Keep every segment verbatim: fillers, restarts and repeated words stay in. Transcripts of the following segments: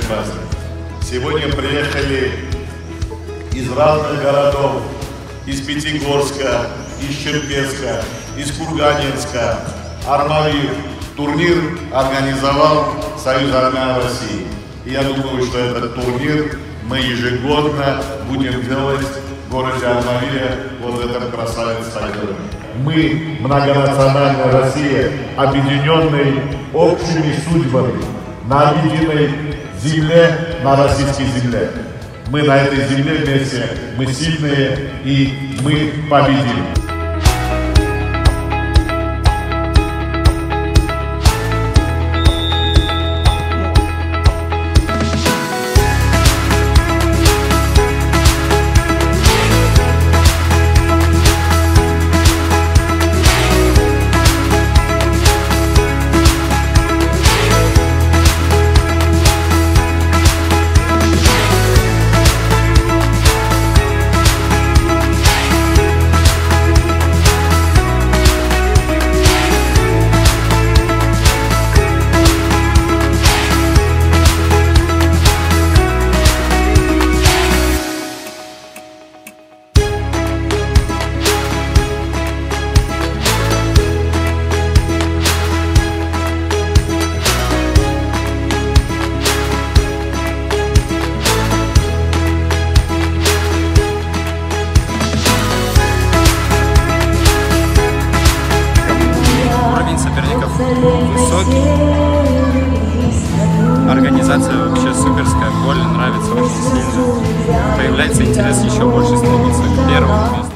праздник. Сегодня приехали из разных городов, из Пятигорска, из Черкесска, из Курганинска, Армавир. Турнир организовал Союз армян России. И я думаю, что этот турнир мы ежегодно будем делать в городе Армавире, вот в этом красавец стадионе. Мы, многонациональная Россия, объединенные общими судьбами, на объединенной земле, на российской земле. Мы на этой земле вместе, мы сильные и мы победим. Высокий. Организация вообще суперская, боль нравится очень сильно. Появляется интерес еще больше стремиться к первому месту.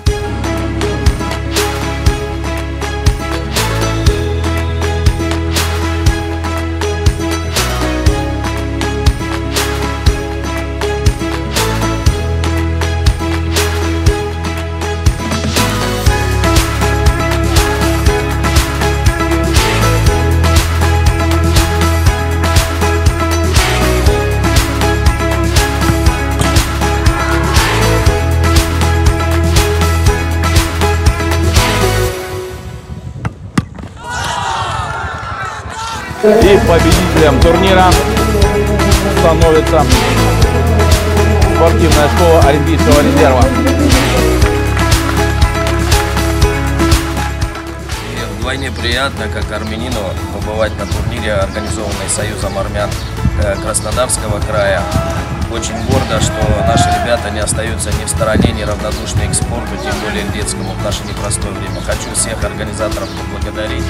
И победителем турнира становится спортивная школа Олимпийского резерва. И вдвойне приятно, как армянину, побывать на турнире, организованной Союзом армян Краснодарского края. Очень гордо, что наши ребята не остаются ни в стороне, ни равнодушны к спорту, тем более к детскому в наше непростое время. Хочу всех организаторов поблагодарить.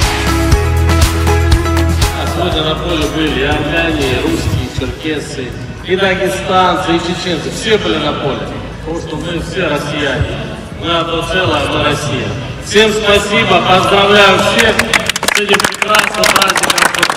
Сегодня на поле были и армяне, и русские, и черкесцы, и дагестанцы, и чеченцы. Все были на поле. Потому что мы все россияне. Мы одно целое, мы Россия. Всем спасибо, поздравляю всех с этим прекрасным праздником.